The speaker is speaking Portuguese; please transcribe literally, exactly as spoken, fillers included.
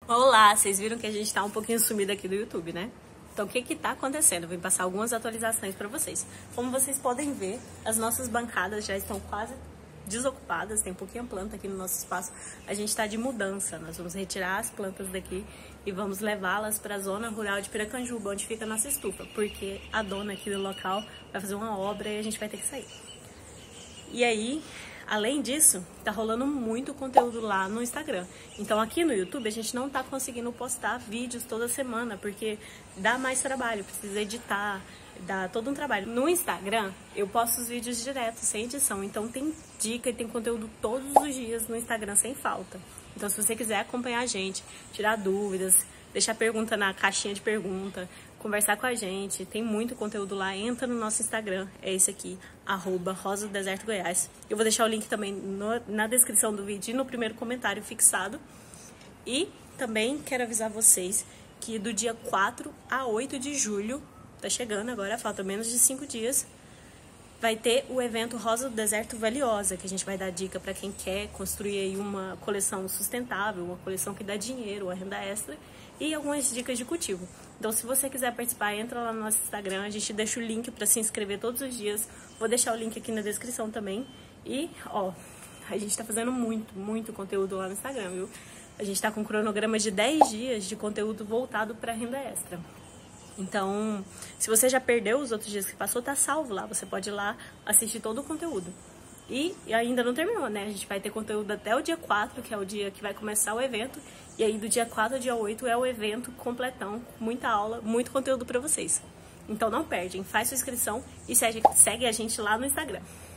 Olá, vocês viram que a gente tá um pouquinho sumido aqui do YouTube, né? Então o que que tá acontecendo? Eu vim passar algumas atualizações para vocês. Como vocês podem ver, as nossas bancadas já estão quase desocupadas, tem pouquinha planta aqui no nosso espaço. A gente tá de mudança, nós vamos retirar as plantas daqui e vamos levá-las para a zona rural de Piracanjuba, onde fica a nossa estufa, porque a dona aqui do local vai fazer uma obra e a gente vai ter que sair. E aí, além disso, tá rolando muito conteúdo lá no Instagram. Então aqui no YouTube a gente não tá conseguindo postar vídeos toda semana, porque dá mais trabalho, precisa editar, dá todo um trabalho. No Instagram eu posto os vídeos direto, sem edição, então tem dica e tem conteúdo todos os dias no Instagram sem falta. Então se você quiser acompanhar a gente, tirar dúvidas, deixar pergunta na caixinha de pergunta, conversar com a gente, tem muito conteúdo lá, entra no nosso Instagram, é esse aqui, arroba Rosa do Deserto Goiás. Eu vou deixar o link também no, na descrição do vídeo e no primeiro comentário fixado. E também quero avisar vocês que do dia quatro a oito de julho, tá chegando agora, falta menos de cinco dias, vai ter o evento Rosa do Deserto Valiosa, que a gente vai dar dica para quem quer construir aí uma coleção sustentável, uma coleção que dá dinheiro, uma renda extra, e algumas dicas de cultivo. Então, se você quiser participar, entra lá no nosso Instagram, a gente deixa o link para se inscrever todos os dias. Vou deixar o link aqui na descrição também. E, ó, a gente tá fazendo muito, muito conteúdo lá no Instagram, viu? A gente tá com um cronograma de dez dias de conteúdo voltado para renda extra. Então, se você já perdeu os outros dias que passou, tá salvo lá. Você pode ir lá assistir todo o conteúdo. E ainda não terminou, né? A gente vai ter conteúdo até o dia quatro, que é o dia que vai começar o evento. E aí do dia quatro ao dia oito é o evento completão, com muita aula, muito conteúdo pra vocês. Então não perdem, faz sua inscrição e segue, segue a gente lá no Instagram.